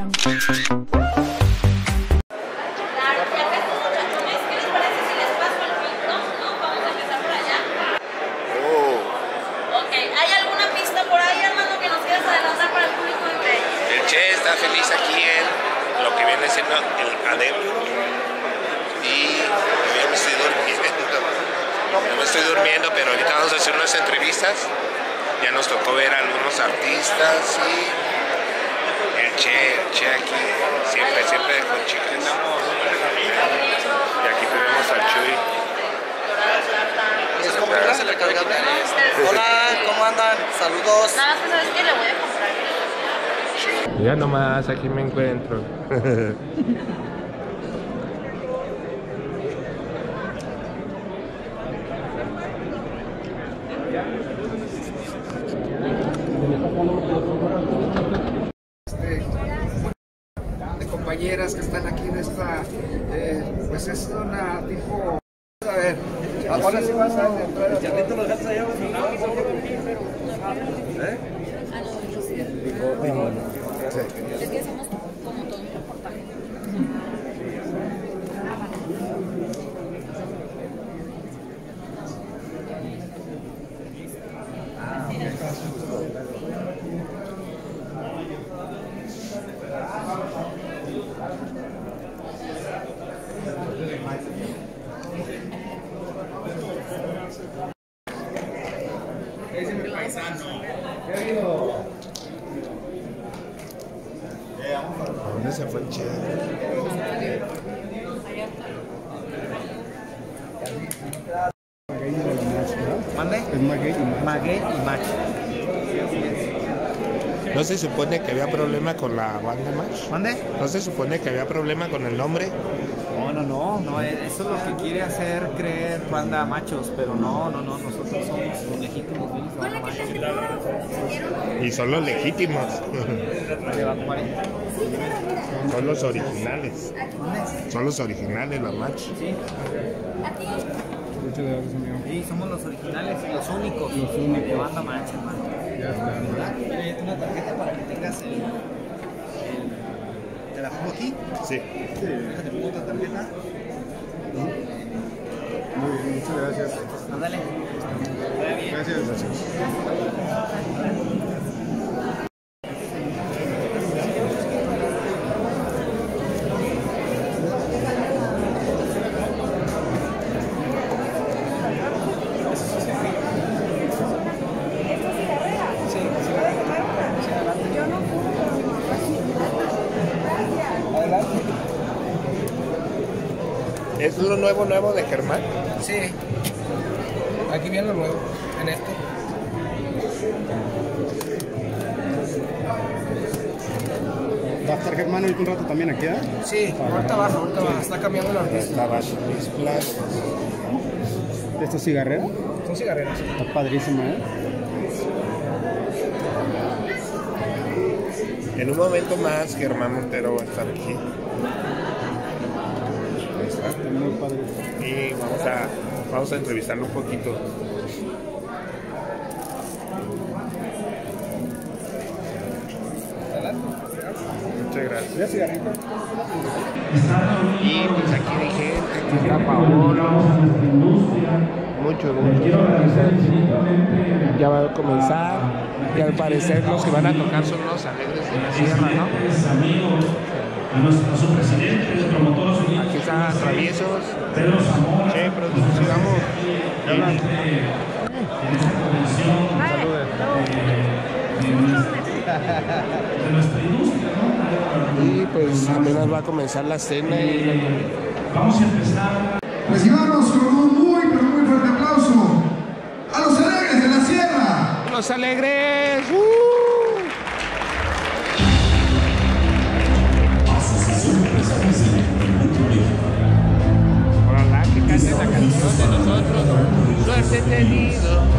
Está feliz aquí en lo que viene siendo el adentro y yo me estoy durmiendo, pero ahorita vamos a hacer unas entrevistas. Ya nos tocó ver a algunos artistas y el Che aquí, siempre con chicas. Y aquí tenemos al Chuy. Hola, ¿cómo andan? Saludos. Nada más que sabes que le voy a comprar. Ya nomás, aquí me encuentro. De compañeras que están aquí en esta, pues es una tipo, a ver, ahora sí vas a entrar. ¿Ya te lo dejas allá? Es que hacemos como todo un reportaje. ¿A dónde se fue el Che? ¿Mande? Es Maguey y Match. ¿No se supone que había problema con la banda Match? ¿Mande? ¿No se supone que había problema con el nombre? No, eso es lo que quiere hacer creer Banda Machos, pero no, nosotros somos los legítimos dueños de Banda Machos. Y son los legítimos. ¿Le va a ocupar? Son los originales. Son los originales, la Match. Sí. Sí, somos los originales y los únicos de Banda Match, hermano. Ya está. Una tarjeta para que tengas el... ¿Te la pongo aquí? Sí. ¿Te pongo otra tarjeta? Muy bien, muchas gracias. Ándale. Gracias. ¿Es lo nuevo de Germán? Sí, aquí viene lo nuevo, en esto. ¿Va a estar Germán ahorita un rato también aquí, eh? Sí, ahorita baja, está cambiando la orquesta. Está bajo mis platos. ¿Esta es cigarrera? Son cigarreras. Está padrísima, ¿eh? En un momento más, Germán Montero va a estar aquí. Está muy padre. Y vamos a entrevistarlo un poquito. Muchas gracias. Y pues aquí hay gente, aquí está Paolo. Mucho gusto. Ya va a comenzar. Y al parecer los que van a tocar son los Alegres de la Sierra, ¿no? A su presidente, el promotor asociado. Aquí están Traviesos. Pedro Zamora. Che, producción, sigamos. En esta comisión de nuestra industria, ¿no? Y pues apenas va a comenzar la cena y Vamos a empezar. Recibamos con un muy fuerte aplauso a los Alegres de la Sierra. ¡Los Alegres! Ojalá que canten la canción de nosotros. Suerte he tenido.